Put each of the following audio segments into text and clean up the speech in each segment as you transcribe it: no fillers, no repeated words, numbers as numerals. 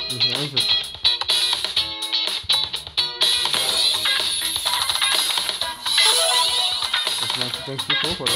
Ich weiß es. Das meinst du, denkst du hoch, oder?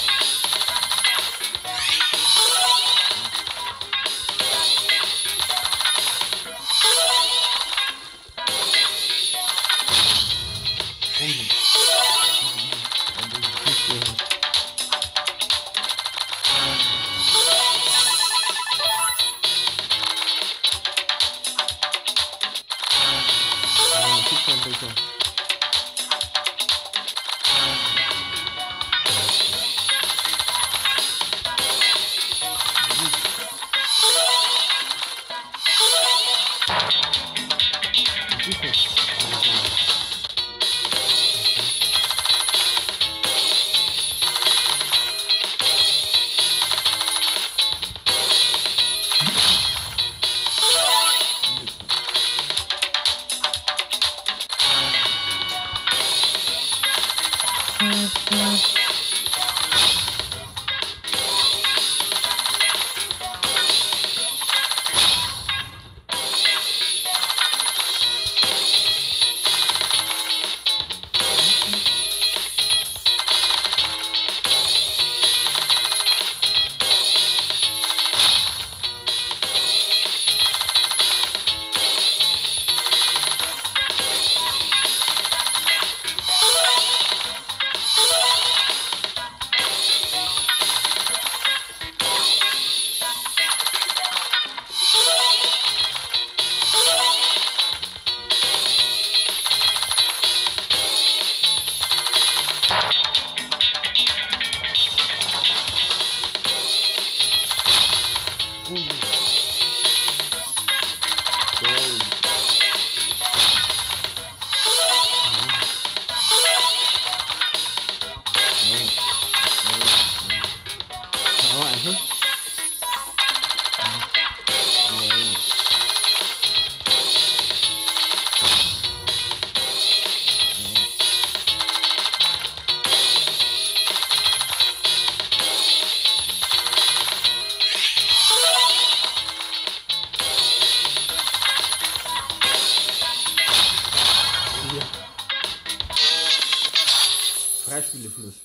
Freispiel ist das.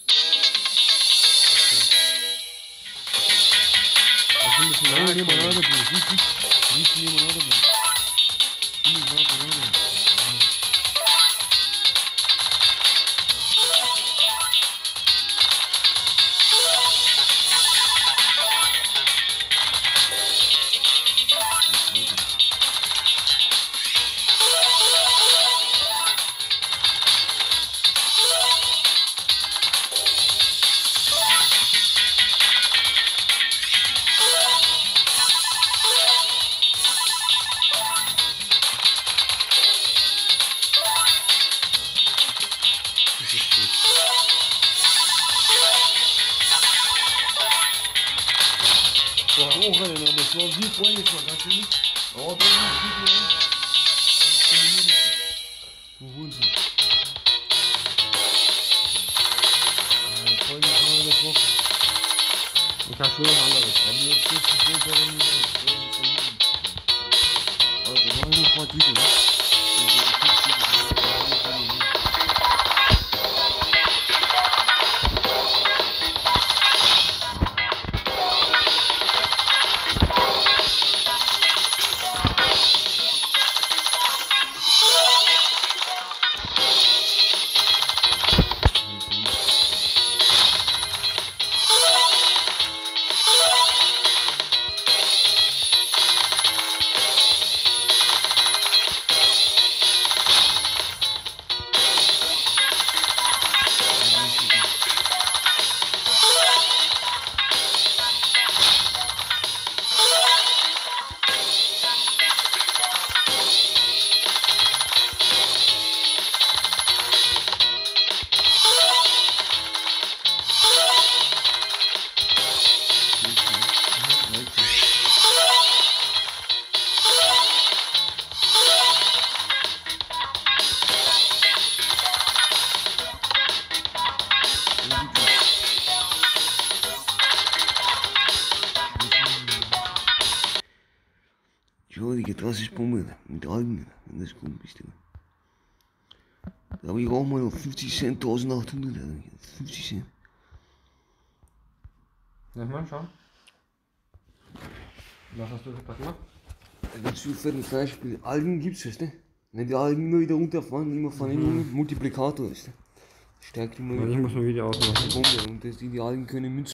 Porra, não, mas só vi com isso, cara. Ó, bem Ich kann schon noch anderes. Schau, Digga, das ist Bombe, mit Algen, wenn das gut ist, Digga. Da habe ich auch mal noch 50 Cent, 1800, 50 Cent. Lass mal schauen. Was hast du gepackt gemacht? Dazu für ein Beispiel, Algen gibt's, weißt du? Wenn die Algen immer wieder runterfahren, immer von innen, Multiplikator, weißt du? Stärkt immer Ich muss mal wieder ausmachen. die Bombe und die Algen können Münzen.